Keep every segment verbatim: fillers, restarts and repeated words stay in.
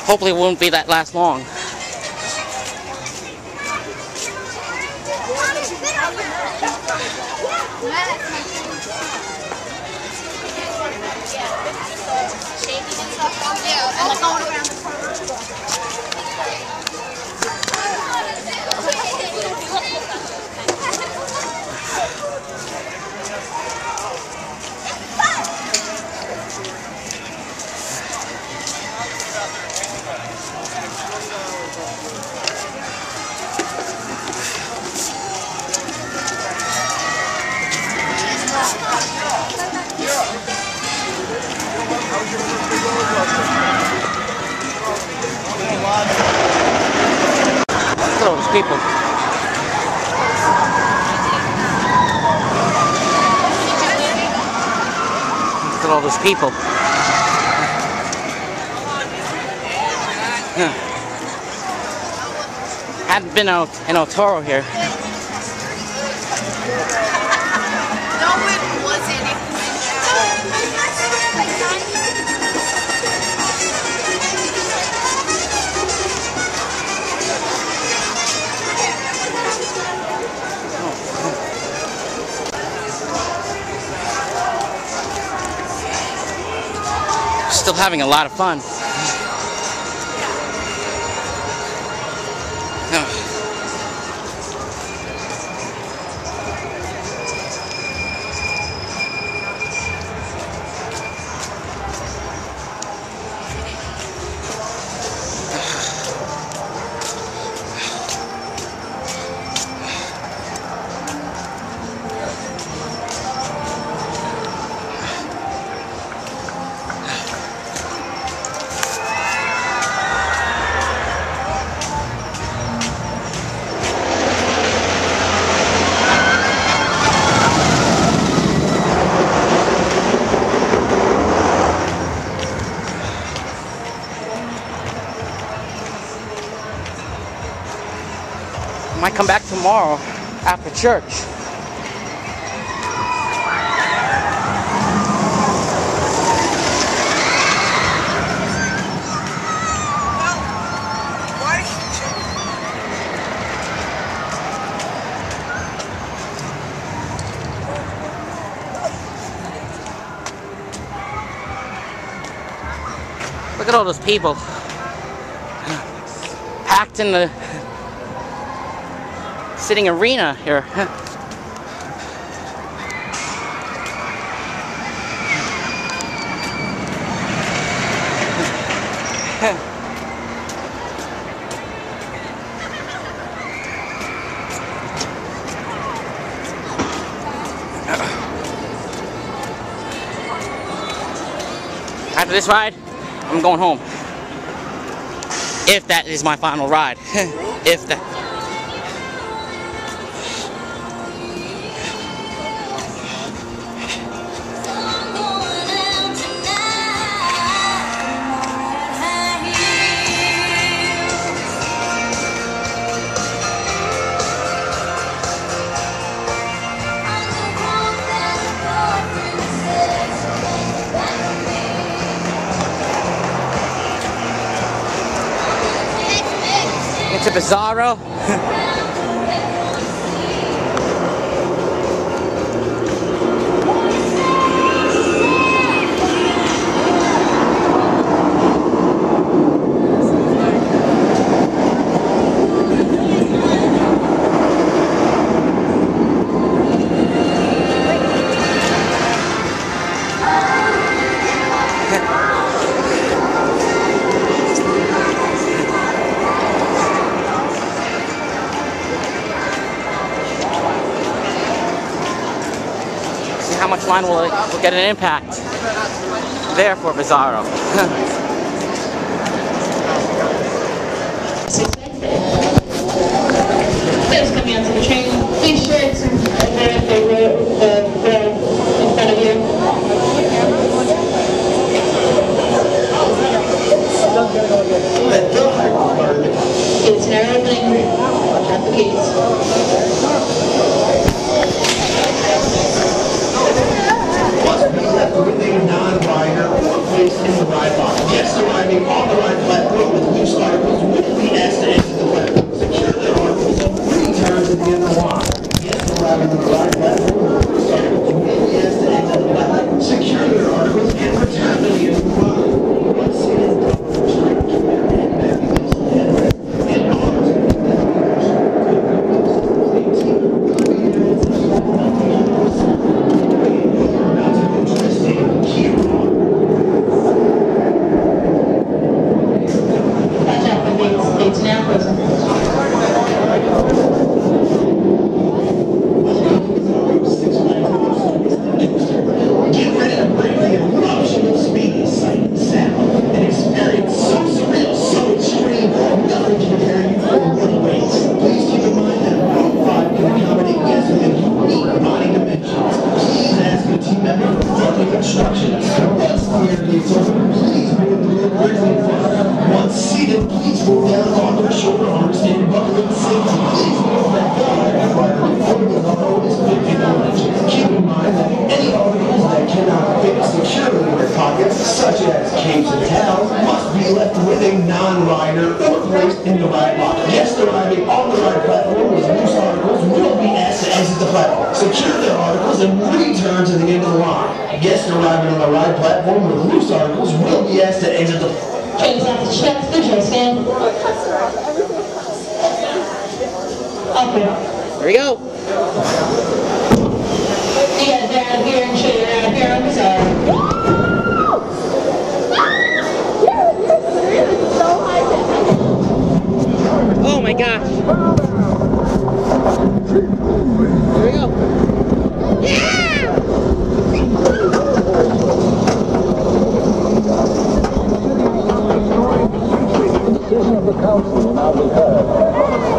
Hopefully it won't be that last long. Look at all those people. Look at all those people. Huh. Hadn't been out in El Toro here. Still having a lot of fun. Might come back tomorrow after church. Look at all those people packed in the sitting arena here. After this ride, I'm going home. If that is my final ride. If that. To Bizarro. How much line will, it, will get an impact there for Bizarro. Those coming onto the train, please share it there if they were uh, there in front of you. It's now opening at the gates. Everything non-rider placed in the ride box. Guests arriving on the ride platform now present. Get ready to bring the eruption of speed, sight, and sound. An experience so surreal, so extreme, nothing can prepare you for in many ways. Please keep in mind that Route five can accommodate guests with unique body dimensions. Please ask your team member for detailed instructions. Once the air gates open, please bring the little grizzly front. Once seated, please roll down onto the shoulder arms and buckle in safety. Please know that the height requirement for the logo is fifty-one inches. Keep in mind that any articles that cannot fit securely in your pockets, such as capes and towels, must be left with a non-rider or placed in the ride locker. Guests arriving on the ride platform with loose articles will be asked to exit the platform, secure their articles, and return to the end of the line. Guests arriving on the ride platform with loose articles will be asked to exit the Train's out to check visual scan. Okay. There we go. You got down here and show you around here on the side. Oh my gosh. There we go. Yeah! Decision of the council will now be heard.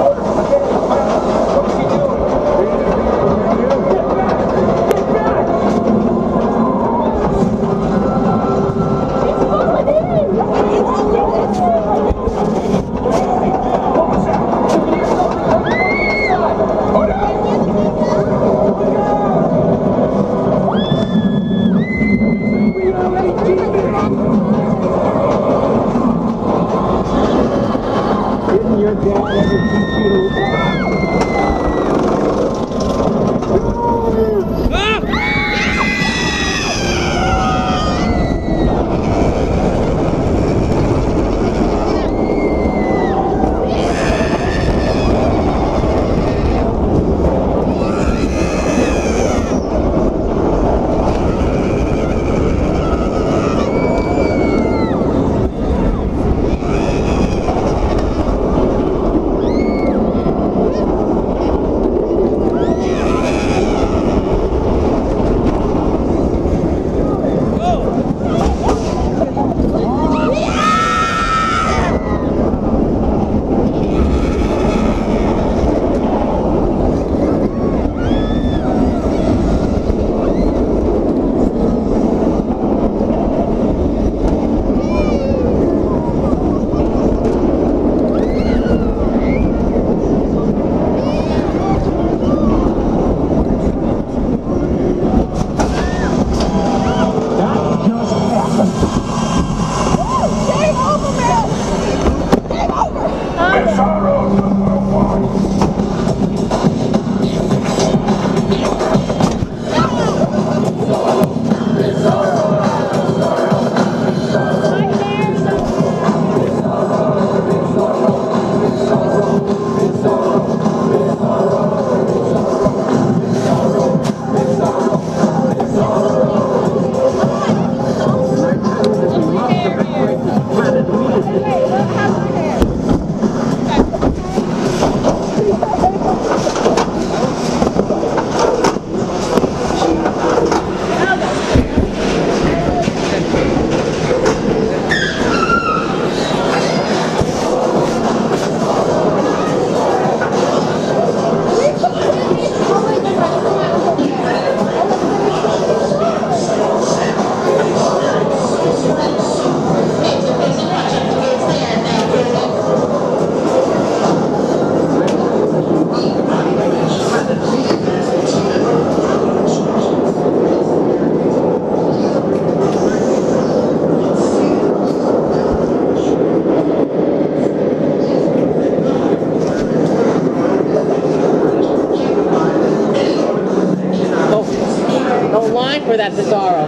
For that Bizarro.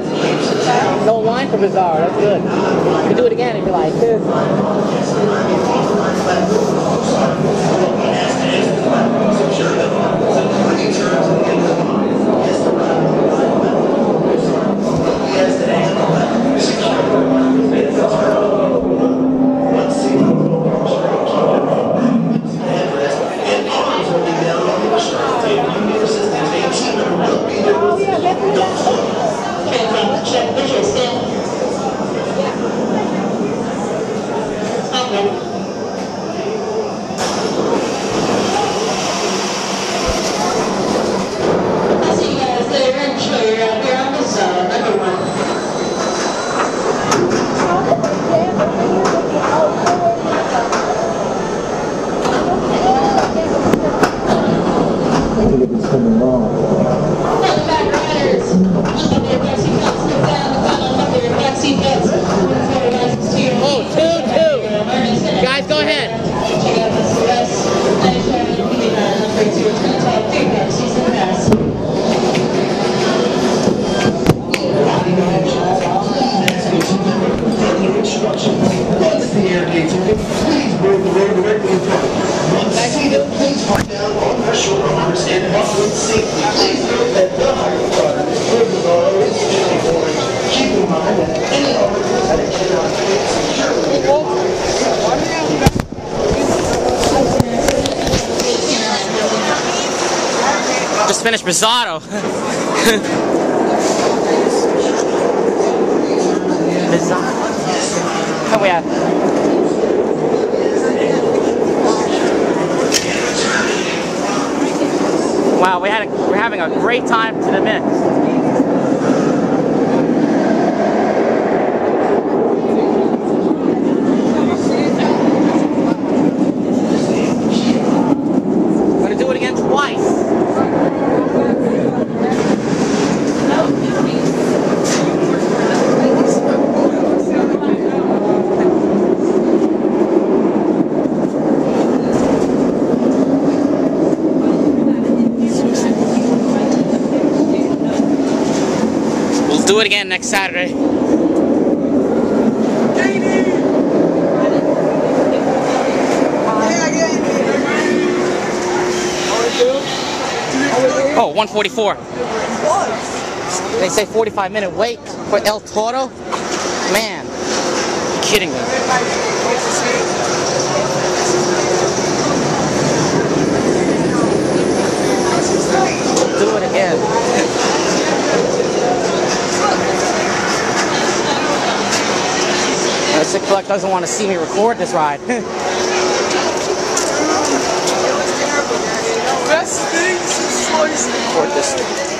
No line for Bizarro. That's good. You can do it again if you like. coming wrong. All the back riders, unbuckle your back seat belts, sit down, unbuckle your back seat belts. Oh, two, two. Guys, go ahead. Check out this U S ninety-seven eighty-nine, number two, twenty-five, three back seats in the pass. Once the air gates open, please board the road directly in front. Once seated, please hold down on your shoulder arms and buckle in safely. Please note that the higher requirement for the auto is fifty-four inch. Keep in mind that any auto that it cannot fit securely. Just finished risotto. Risotto. Oh yeah. Wow, we had a, we're having a great time to the mix. I'm gonna do it again twice. Do it again next Saturday. Oh, one forty-four. They say forty-five minute wait for El Toro. Man, you're kidding me. Do it again. Uh, Sick Fleck doesn't want to see me record this ride. Best thing since Record this.